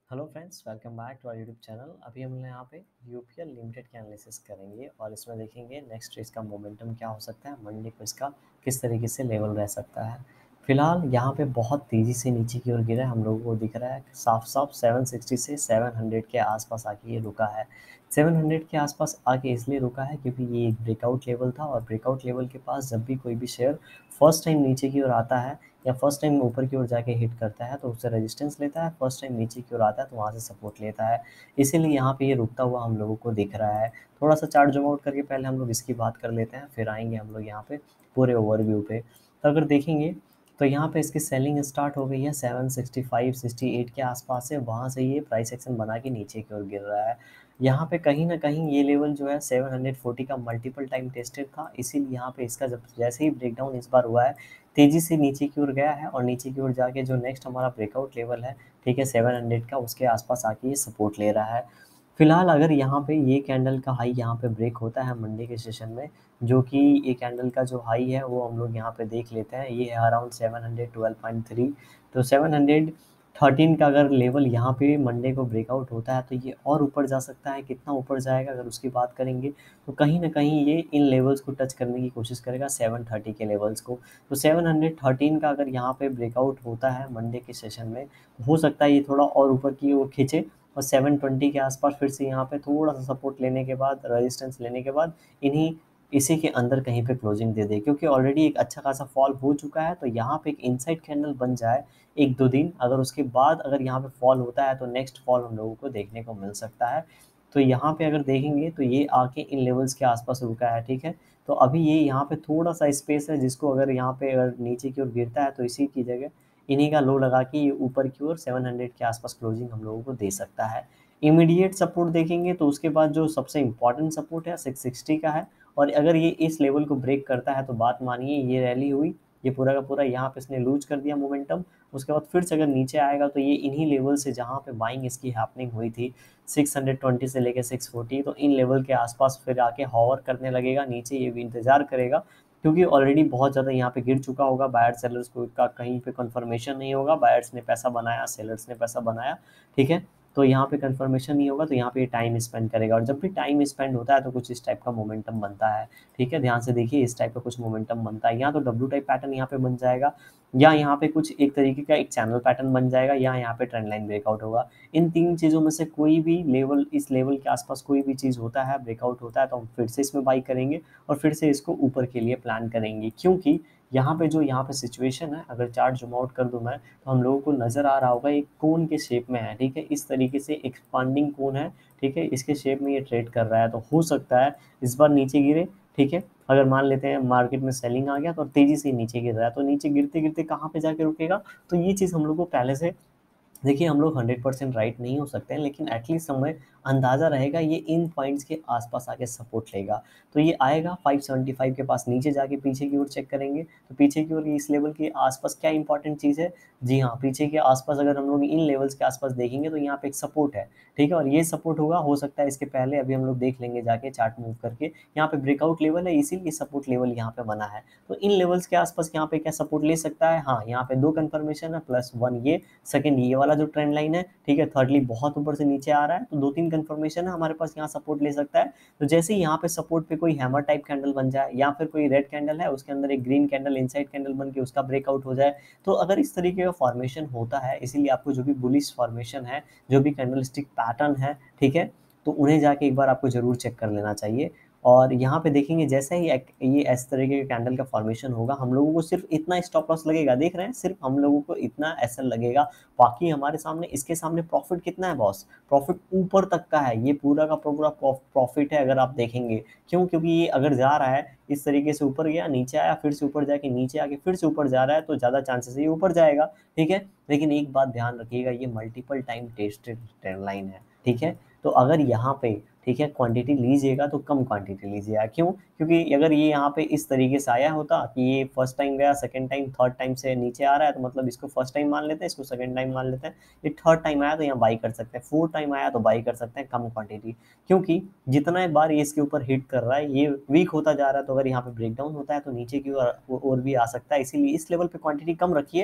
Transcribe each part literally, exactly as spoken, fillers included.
Hello friends, welcome back to our YouTube channel. अभी हम यहाँ पे यूपीएल लिमिटेड की एनालिसिस करेंगे और इसमें देखेंगे नेक्स्ट इसका मोमेंटम क्या हो सकता है, मंडे को इसका किस तरीके से लेवल रह सकता है। फिलहाल यहाँ पे बहुत तेज़ी से नीचे की ओर गिरा है, हम लोगों को दिख रहा है साफ साफ सेवन सिक्सटी से सेवन हंड्रेड के आसपास आके ये रुका है। सेवन हंड्रेड के आसपास आके इसलिए रुका है क्योंकि ये एक ब्रेकआउट लेवल था और ब्रेकआउट लेवल के पास जब भी कोई भी शेयर फर्स्ट टाइम नीचे की ओर आता है या फर्स्ट टाइम ऊपर की ओर जाके हिट करता है तो उससे रेजिस्टेंस लेता है, फर्स्ट टाइम नीचे की ओर आता है तो वहाँ से सपोर्ट लेता है। इसीलिए यहाँ पे ये रुकता हुआ हम लोगों को दिख रहा है। थोड़ा सा चार्ट जूम आउट करके पहले हम लोग इसकी बात कर लेते हैं, फिर आएंगे हम लोग यहाँ पे पूरे ओवरव्यू पे। तो अगर देखेंगे तो यहाँ पे इसकी सेलिंग स्टार्ट हो गई है seven sixty five sixty eight के आसपास से, वहाँ से ये प्राइस एक्शन बना के नीचे की ओर गिर रहा है। यहाँ पे कहीं ना कहीं ये लेवल जो है सेवन फोर्टी का मल्टीपल टाइम टेस्टेड था, इसीलिए यहाँ पे इसका जब जैसे ही ब्रेकडाउन इस बार हुआ है तेजी से नीचे की ओर गया है और नीचे की ओर जाके जो नेक्स्ट हमारा ब्रेकआउट लेवल है, ठीक है, सेवन हंड्रेड का, उसके आसपास आके ये सपोर्ट ले रहा है। फिलहाल अगर यहाँ पे ये कैंडल का हाई यहाँ पे ब्रेक होता है मंडे के सेशन में, जो कि ये कैंडल का जो हाई है वो हम लोग यहाँ पे देख लेते हैं, ये है around seven hundred twelve point three. तो सेवन हंड्रेड थर्टीन का अगर लेवल यहाँ पे मंडे को ब्रेकआउट होता है तो ये और ऊपर जा सकता है। कितना ऊपर जाएगा अगर उसकी बात करेंगे तो कहीं ना कहीं ये इन लेवल्स को टच करने की कोशिश करेगा, सेवन थर्टी के लेवल्स को। तो सेवन हंड्रेड थर्टीन का अगर यहाँ पे ब्रेकआउट होता है मंडे के सेशन में, हो सकता है ये थोड़ा और ऊपर की ओर खींचे और सेवन ट्वेंटी के आसपास फिर से यहाँ पे थोड़ा सा सपोर्ट लेने के बाद, रेजिस्टेंस लेने के बाद इन्हीं इसी के अंदर कहीं पे क्लोजिंग दे दे, क्योंकि ऑलरेडी एक अच्छा खासा फॉल हो चुका है। तो यहाँ पे एक इनसाइड कैंडल बन जाए एक दो दिन, अगर उसके बाद अगर यहाँ पे फॉल होता है तो नेक्स्ट फॉल हम लोगों को देखने को मिल सकता है। तो यहाँ पे अगर देखेंगे तो ये आके इन लेवल्स के आसपास रुका है, ठीक है। तो अभी ये यहाँ पे थोड़ा सा स्पेस है जिसको अगर यहाँ पे अगर नीचे की ओर गिरता है तो इसी की जगह इन्हीं का लो लगा के ये ऊपर की ओर सेवन हंड्रेड के आसपास क्लोजिंग हम लोगों को दे सकता है। इमीडिएट सपोर्ट देखेंगे तो उसके बाद जो सबसे इम्पोर्टेंट सपोर्ट है सिक्स सिक्सटी का है, और अगर ये इस लेवल को ब्रेक करता है तो बात मानिए ये रैली हुई, ये पूरा का पूरा यहाँ पे इसने लूज कर दिया मोमेंटम। उसके बाद फिर से अगर नीचे आएगा तो ये इन्हीं लेवल से जहाँ पे बाइंग इसकी हैपनिंग हुई थी सिक्स ट्वेंटी से लेके सिक्स फोर्टी, तो इन लेवल के आसपास फिर आके हॉवर करने लगेगा, नीचे ये भी इंतजार करेगा क्योंकि ऑलरेडी बहुत ज़्यादा यहाँ पे गिर चुका होगा। बायर सेलर्स को का कहीं पे कंफर्मेशन नहीं होगा, बायर्स ने पैसा बनाया, सेलर्स ने पैसा बनाया, ठीक है। तो यहाँ पे कंफर्मेशन नहीं होगा तो यहाँ पे टाइम स्पेंड करेगा, और जब भी टाइम स्पेंड होता है तो कुछ इस टाइप का मोमेंटम बनता है, ठीक है। ध्यान से देखिए, इस टाइप का कुछ मोमेंटम बनता है, या तो डब्ल्यू टाइप पैटर्न यहाँ पे बन जाएगा, या यहाँ पे कुछ एक तरीके का एक चैनल पैटर्न बन जाएगा, या यहाँ पे ट्रेंड लाइन ब्रेकआउट होगा। इन तीन चीज़ों में से कोई भी लेवल, इस लेवल के आसपास कोई भी चीज़ होता है, ब्रेकआउट होता है, तो हम फिर से इसमें बाई करेंगे और फिर से इसको ऊपर के लिए प्लान करेंगे। क्योंकि यहाँ पे जो यहाँ पे सिचुएशन है, अगर चार्ट जूम आउट कर दूं मैं तो हम लोगों को नज़र आ रहा होगा एक कोन के शेप में है, ठीक है। इस तरीके से एक्सपांडिंग कोन है, ठीक है, इसके शेप में ये ट्रेड कर रहा है। तो हो सकता है इस बार नीचे गिरे, ठीक है। अगर मान लेते हैं मार्केट में सेलिंग आ गया तो तेजी से नीचे गिर रहा है, तो नीचे गिरते गिरते कहाँ पे जाके रुकेगा, तो ये चीज़ हम लोग को पहले से, देखिए हम लोग हंड्रेड परसेंट राइट नहीं हो सकते हैं, लेकिन एटलीस्ट हमें अंदाज़ा रहेगा ये इन पॉइंट्स के आसपास आके सपोर्ट लेगा। तो ये आएगा फाइव सेवेंटी फाइव के पास, नीचे जाके पीछे की ओर चेक करेंगे तो पीछे की ओर इस लेवल के आसपास क्या इंपॉर्टेंट चीज़ है, जी हाँ, पीछे के आसपास अगर हम लोग इन लेवल्स के आसपास देखेंगे तो यहाँ पे एक सपोर्ट है, ठीक है। और ये सपोर्ट होगा, हो सकता है इसके पहले अभी हम लोग देख लेंगे जाके चार्ट मूव करके, यहाँ पे ब्रेकआउट लेवल है इसीलिए सपोर्ट लेवल यहाँ पे बना है। तो इन लेवल्स के आसपास यहाँ पे क्या सपोर्ट ले सकता है, हाँ, यहाँ पे दो कंफर्मेशन है, प्लस वन ये, सेकंड ये वाला जो ट्रेंड लाइन है, ठीक है। थर्डली बहुत ऊपर से नीचे आ रहा है, तो दो तीन कंफर्मेशन है हमारे पास, यहाँ सपोर्ट ले सकता है। तो जैसे ही यहाँ पे सपोर्ट पे कोई हैमर टाइप कैंडल बन जाए या फिर कोई रेड कैंडल है उसके अंदर एक ग्रीन कैंडल इनसाइड कैंडल बन के उसका ब्रेकआउट हो जाए, तो अगर इस तरीके का फॉर्मेशन होता है, इसीलिए आपको जो भी बुलिश फॉर्मेशन है, जो भी कैंडलस्टिक पैटर्न है, ठीक है, तो उन्हें जाके एक बार आपको जरूर चेक कर लेना चाहिए। और यहाँ पे देखेंगे जैसे ही ये इस तरीके का कैंडल का फॉर्मेशन होगा, हम लोगों को सिर्फ इतना स्टॉप लॉस लगेगा, देख रहे हैं, सिर्फ हम लोगों को इतना एसएल लगेगा। बाकी हमारे सामने, इसके सामने प्रॉफिट कितना है बॉस, प्रॉफिट ऊपर तक का है, ये पूरा का पूरा प्रॉफिट है अगर आप देखेंगे। क्यों, क्योंकि ये अगर जा रहा है इस तरीके से, ऊपर गया, नीचे आया, फिर से ऊपर जाके नीचे आके फिर से ऊपर जा रहा है, तो ज़्यादा चांसेस है ये ऊपर जाएगा, ठीक है। लेकिन एक बात ध्यान रखिएगा, ये multiple time tested trend line है, ठीक है। तो अगर यहाँ पे, ठीक है, क्वांटिटी लीजिएगा तो कम क्वांटिटी लीजिएगा। क्यों, क्योंकि अगर ये यहाँ पे इस तरीके से आया होता कि ये फर्स्ट टाइम गया, सेकंड टाइम, थर्ड टाइम से नीचे आ रहा है, तो मतलब इसको फर्स्ट टाइम मान लेते हैं, इसको सेकंड टाइम मान लेते हैं, ये थर्ड टाइम आया तो यहाँ बाई कर सकते हैं, फोर्थ टाइम आया तो बाई कर सकते हैं कम क्वांटिटी। क्योंकि जितना बार ये इसके ऊपर हिट कर रहा है ये वीक होता जा रहा है, तो अगर यहाँ पे ब्रेकडाउन होता है तो नीचे की ओर और भी आ सकता है, इसीलिए इस लेवल पे क्वांटिटी कम रखिए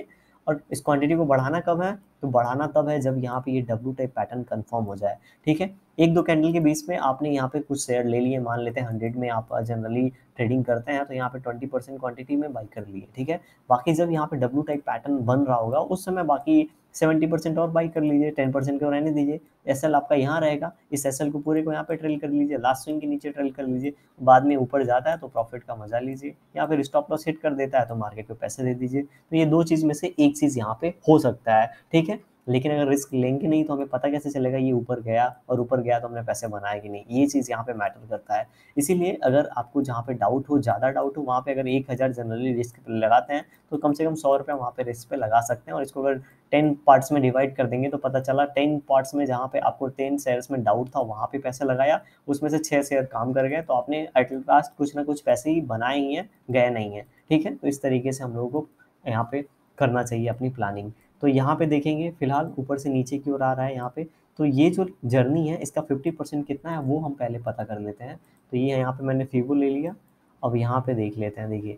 और इस क्वांटिटी को बढ़ाना कब है, तो बढ़ाना तब है जब यहाँ पे ये डब्ल्यू टाइप पैटर्न कंफर्म हो जाए, ठीक है। एक दो कैंडल के बीच में आपने यहाँ पे कुछ शेयर ले लिए, मान लेते हैं हंड्रेड में आप जनरली ट्रेडिंग करते हैं, तो यहाँ पे ट्वेंटी परसेंट क्वांटिटी में बाई कर लिए, ठीक है। बाकी जब यहाँ पे डब्ल्यू टाइप पैटर्न बन रहा होगा उस समय बाकी सेवेंटी परसेंट और बाई कर लीजिए, टेन परसेंट को रहने दीजिए। एसएल आपका यहाँ रहेगा, इस एसएल को पूरे को यहाँ पे ट्रेल कर लीजिए, लास्ट स्विंग के नीचे ट्रेल कर लीजिए, बाद में ऊपर जाता है तो प्रॉफिट का मजा लीजिए, या फिर स्टॉप लॉस हिट कर देता है तो मार्केट को पैसे दे दीजिए। तो ये दो चीज में से एक चीज यहाँ पे हो सकता है, ठीक है। लेकिन अगर रिस्क लेंगे नहीं तो हमें पता कैसे चलेगा ये ऊपर गया, और ऊपर गया तो हमने पैसे बनाए कि नहीं, ये चीज यहाँ पे मैटर करता है। इसीलिए अगर आपको जहाँ पे डाउट हो, ज्यादा डाउट हो, वहाँ पे अगर एक हजार जनरली रिस्क लगाते हैं तो कम से कम सौ रुपया वहाँ पे रिस्क पे लगा सकते हैं। और इसको अगर टेन पार्ट्स में डिवाइड कर देंगे तो पता चला टेन पार्ट्स में जहाँ पे आपको टेन शेयर्स में डाउट था वहाँ पे पैसे लगाया, उसमें से छह शेयर काम कर गए, तो आपने एट लास्ट कुछ ना कुछ पैसे ही बनाए ही हैं, गए नहीं है, ठीक है। तो इस तरीके से हम लोगों को यहाँ पे करना चाहिए अपनी प्लानिंग। तो यहाँ पे देखेंगे फिलहाल ऊपर से नीचे की ओर आ रहा है यहाँ पे, तो ये जो जर्नी है इसका फिफ्टी परसेंट कितना है वो हम पहले पता कर लेते हैं। तो ये यहाँ पे मैंने फीबो ले लिया, अब यहाँ पे देख लेते हैं, देखिए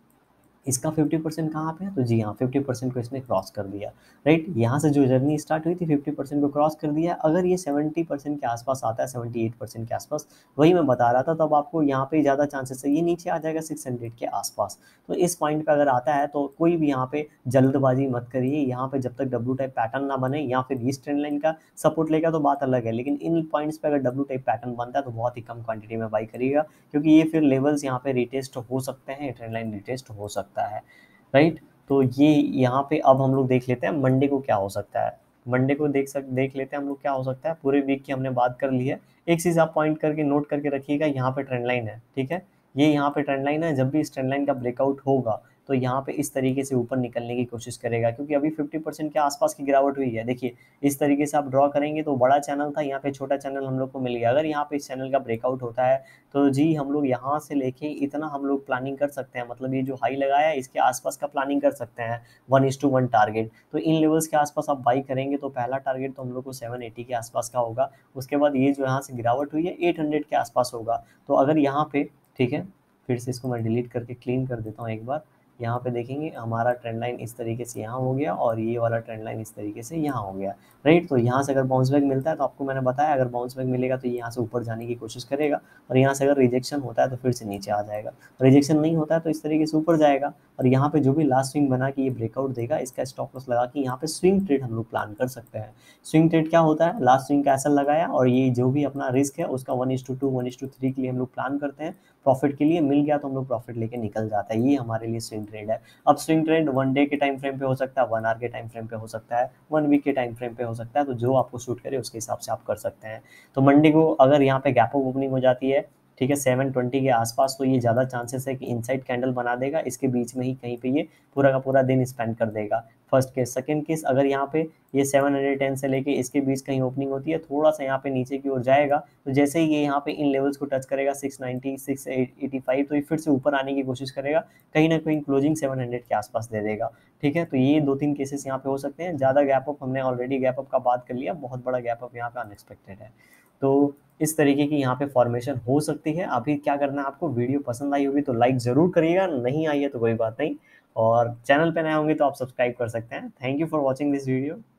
इसका फिफ्टी परसेंट कहाँ पे है, तो जी हाँ फिफ्टी परसेंट को इसने क्रॉस कर दिया, राइट। यहाँ से जो जर्नी स्टार्ट हुई थी फिफ्टी परसेंट को क्रॉस कर दिया। अगर ये सेवेंटी परसेंट के आसपास आता है, सेवेंटी एट परसेंट के आसपास, वही मैं बता रहा था, तब आपको यहाँ पे ज़्यादा चांसेस है ये नीचे आ जाएगा सिक्स हंड्रेड के आसपास। तो इस पॉइंट पे अगर आता है तो कोई भी यहाँ पे जल्दबाजी मत करिए, यहाँ पे जब तक डब्ल्यू टाइप पैटर्न ना बने या फिर इस ट्रेंड लाइन का सपोर्ट लेगा तो बात अलग है, लेकिन इन पॉइंट्स पे अगर डब्ल्यू टाइप पैटर्न बनता है तो बहुत ही कम क्वांटिटी में बाई करिएगा, क्योंकि ये फिर लेवल्स यहाँ पे रिटेस्ट हो सकते हैं, ट्रेंड लाइन रिटेस्ट हो सकता है, राइट। तो ये यहाँ पे अब हम लोग देख लेते हैं मंडे को क्या हो सकता है। मंडे को देख सक देख लेते हैं हम लोग क्या हो सकता है। पूरे वीक की हमने बात कर ली है। एक चीज आप पॉइंट करके नोट करके रखिएगा, यहाँ पे ट्रेंड लाइन है, ठीक है। ये यहाँ पे ट्रेंड लाइन है, जब भी इस ट्रेंड लाइन का ब्रेकआउट होगा तो यहाँ पे इस तरीके से ऊपर निकलने की कोशिश करेगा, क्योंकि अभी फिफ्टी परसेंट के आसपास की गिरावट हुई है। देखिए इस तरीके से आप ड्रॉ करेंगे तो बड़ा चैनल था, यहाँ पे छोटा चैनल हम लोग को मिल गया। अगर यहाँ पे इस चैनल का ब्रेकआउट होता है तो जी हम लोग यहाँ से लेके इतना हम लोग प्लानिंग कर सकते हैं, मतलब ये जो हाई लगाया है इसके आसपास का प्लानिंग कर सकते हैं, one is to one target. तो इन लेवल्स के आसपास आप बाई करेंगे तो पहला टारगेट तो हम लोग को सेवन एटी के आसपास का होगा। उसके बाद ये जो यहाँ से गिरावट हुई है एट हंड्रेड के आसपास होगा। तो अगर यहाँ पे, ठीक है, फिर से इसको मैं डिलीट करके क्लीन कर देता हूँ एक बार। यहाँ पे देखेंगे हमारा ट्रेंड लाइन इस तरीके से यहाँ हो गया, और ये वाला ट्रेंड लाइन इस तरीके से यहाँ हो गया, राइट। तो यहाँ से अगर बाउंस बैक मिलता है तो आपको मैंने बताया अगर बाउंस बैक मिलेगा तो ये यहाँ से ऊपर जाने की कोशिश करेगा, और यहाँ से अगर रिजेक्शन होता है तो फिर से नीचे आ जाएगा। रिजेक्शन नहीं होता है तो इस तरीके से ऊपर जाएगा, और यहाँ पे जो भी लास्ट स्विंग बना के ये ब्रेकआउट देगा इसका स्टॉप लॉस लगा के यहाँ पे स्विंग ट्रेड हम लोग प्लान कर सकते हैं। स्विंग ट्रेड क्या होता है, लास्ट स्विंग का एसएल लगाया और ये जो भी अपना रिस्क है उसका one is to two one is to three के लिए हम लोग प्लान करते हैं। प्रॉफिट के लिए मिल गया तो हम लोग प्रॉफिट लेके निकल जाता है, ये हमारे लिए स्विंग ट्रेड है। अब स्विंग ट्रेड वन डे के टाइम फ्रेम पे हो सकता है, वन आवर के टाइम फ्रेम पे हो सकता है, वन वीक के टाइम फ्रेम पे हो सकता है, तो जो आपको सूट करे उसके हिसाब से आप कर सकते हैं। तो मंडे को अगर यहाँ पे गैप अप ओपनिंग हो जाती है, ठीक है, सेवन ट्वेंटी के आसपास, तो ये ज़्यादा चांसेस है कि इनसाइड कैंडल बना देगा, इसके बीच में ही कहीं पे ये पूरा का पूरा दिन स्पेंड कर देगा। First case. सेकंड केस, अगर यहाँ पे ये सेवन हंड्रेड टेन से लेके इसके बीच कहीं ओपनिंग होती है, थोड़ा सा यहाँ पे नीचे की ओर जाएगा, तो जैसे ही ये यहाँ पे इन लेवल्स को टच करेगा six ninety six eighty five, तो ये फिर से ऊपर आने की कोशिश करेगा, कहीं ना कहीं क्लोजिंग सेवन हंड्रेड के आसपास दे देगा, ठीक है। तो ये दो तीन केसेस यहाँ पे हो सकते हैं। ज़्यादा गैप अप हमने ऑलरेडी गैप अप का बात कर लिया, बहुत बड़ा गैप अप यहाँ पे अनएक्सपेक्टेड है। तो इस तरीके की यहाँ पे फॉर्मेशन हो सकती है। अभी क्या करना है आपको, वीडियो पसंद आई होगी तो लाइक ज़रूर करिएगा, नहीं आई है तो कोई बात नहीं, और चैनल पे नए होंगे तो आप सब्सक्राइब कर सकते हैं। Thank you for watching this video.